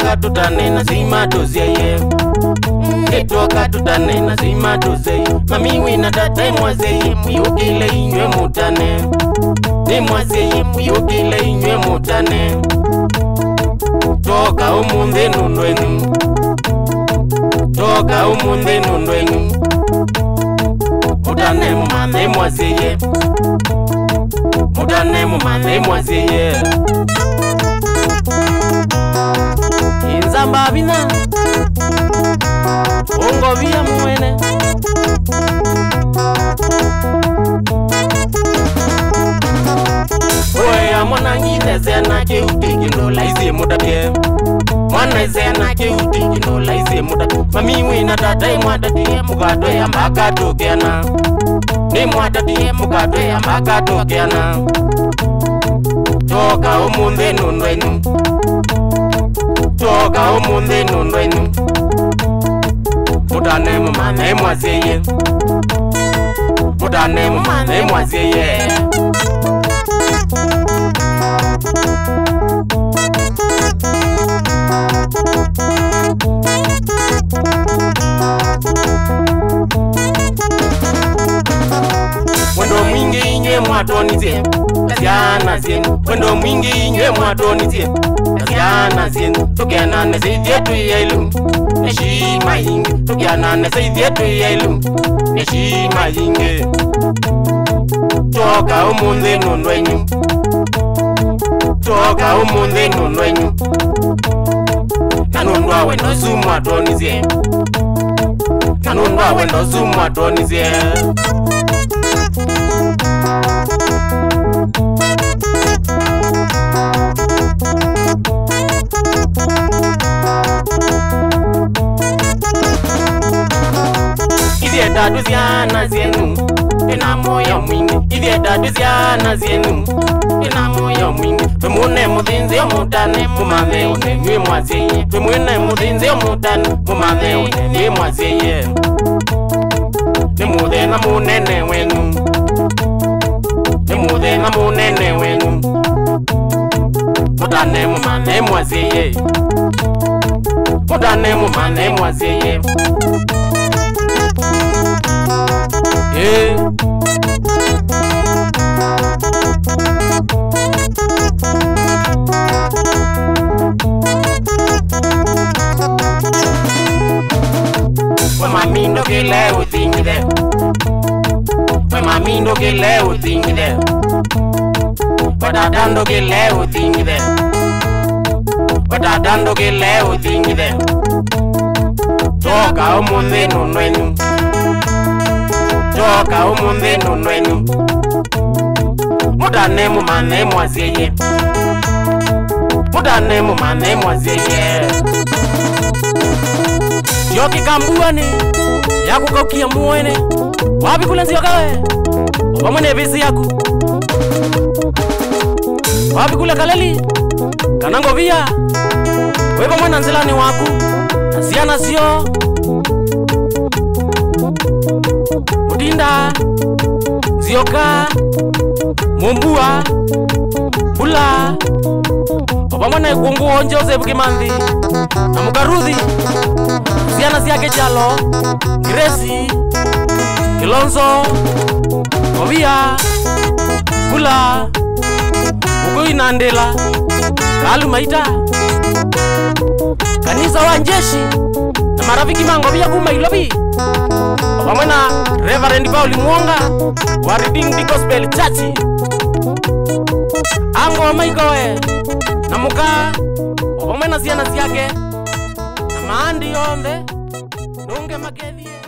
Netoka tutane na zima tuzeye. Netoka tutane na zima tuzeye. Mami wina tata mwazeye muyokile inywe mutane. Ni mwazeye muyokile inywe mutane. Toka umunde nundwenu. Toka umunde nundwenu. Mutane mumane mwazeye. Mutane mumane mwazeye. Inzamba bina Ongo via muene Oe amona ngine zena ke utiki no laize mudake. Mwana zena ke utiki no laize mudake. Mami wina tata mwatatiye mugato ya mbakato kiana. Ni mwatatiye mugato ya mbakato kiana. Toka umunde nundwenu. Toka umunde nundwenu. Mutane mumane mwazeye. Mutane mumane mwazeye. Wendo mwingi inywe mwatonizie Kaziana zenu. Wendo mwingi inywe mwatonizie Kaziana zenu. Tukiana nesizietu yelu Neshima inge. Tukiana nesizietu yelu Neshima inge. Toka umunde nundwenyu. Toka umunde nundwenyu. Nanundwa wendo zumu atonizie. Nanundwa wendo zumu atonizie. Izi etatu ziana zenu Ina moyo mwingi. Izi etatu ziana zenu Ina moyo mwingi. Tumune mudhinzi omutane mumame unenye mwazeye. Tumune mudhinzi omutane mumame unenye mwazeye. Nimudhe na munene wenu. Nimudhe na munene wenu. Mutane mumane mwazeye. Mutane mumane mwazeye. When my mean don't get loud with thing there. When my mean don't get loud with thing there. But I don't get loud with thing there. But I don't get loud with thing there. Toka umunde nundwenu. Toka umunde nundwenu. Mutane mumane mwazeye. Mutane mumane mwazeye. Yoki kambuani ya kukaukia muene. Wapi kule nzio kawe Wamwene visi yaku. Wapi kule kaleli Kanango via Wepa mwena nzilani waku Nasiana sio Mudinda Zioka Mumbua Bula Wapa mwene kunguo Joseph Kimandhi na Mugarudhi. Siana siake chalo Gresi Kilonzo Ovia Bula Ugoi Nandela Kalu Maita Kanisa wa Njeshi na marafiki mango vya kuma ilobi. Wamwena Reverend Pauli Mwonga wa Redeemed the Gospel Church. Ango wa maikowe na muka wamwena siana siake na maandi yonde Nunge makedhie.